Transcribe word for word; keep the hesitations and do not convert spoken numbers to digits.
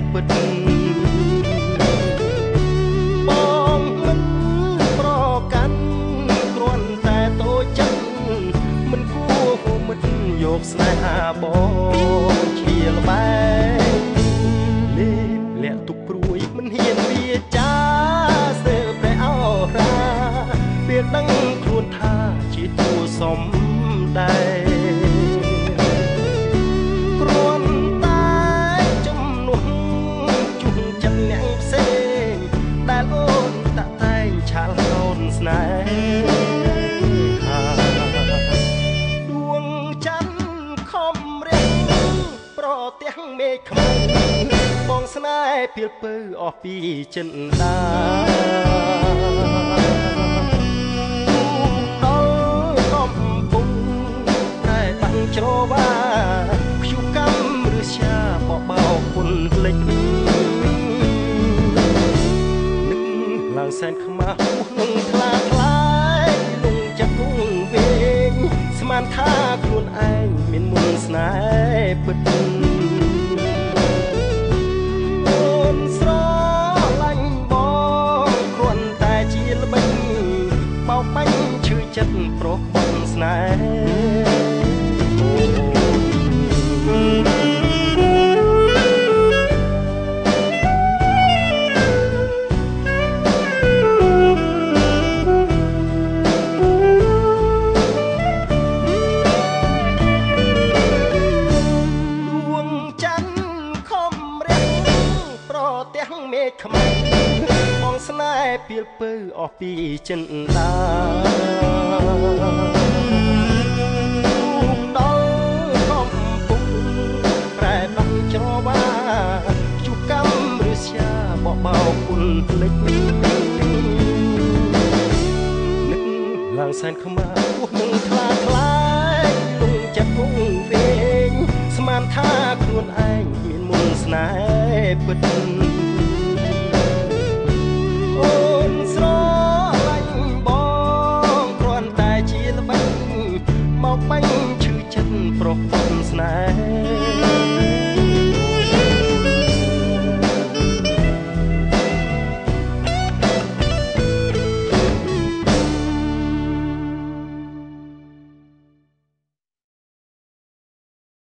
ពិតបងមិនប្រកាន់គ្រាន់តែតូចចិត្តមិនគួរមិត្តយកស្នេហាបងជាល្បែងលេបលាក់ទុកព្រួយមិនហ៊ានវាចាស្ទើរព្រះអរា ពេលដឹងខ្លួនថាជាតួសំដែរគ្រាន់តែចំនួនជុំចិត្តអ្នកផ្សេងដែលអូនតាក់តែងឆាលកូនស្នេហាដួងច័ន្ទខំរៀងប្រទះមេឃខ្មៅបងស្នេហ៍ពីលពើអស់ពីចិនដាច្រវាព្យុកម្មឬជាបបោគុណលេចនឹកឡើងសែនខ្មាស់នឹងថ្លាថ្លៃលងចិត្តគង់វិញស្មានថាខ្លួនឯងមានមុនស្នេហ៍ពិតអូនស្រឡាញ់បងគ្រាន់តែជាល្បិចបោកបាញ់ឈឺចិត្តប្រុសបន់ស្នេហ៍មេឃខ្មៅបងស្នេហ៍ពីលពើអស់ពីចិនដាដល់កំពុងប្រែបាំងច្រវាជុកម្មឬជាបបោគុណភ្លេចនឹកឡើងសែនខ្មាស់ពោះនឹងថ្លាថ្លៃលងចិត្តគង់វិញស្មានថាខ្លួនឯងមានមុនស្នេហ៍ពិតអូនស្រឡាញ់បងគ្រាន់តែជាល្បិចមកបាញ់ឈឺចិត្តប្រុសស្នេហ៍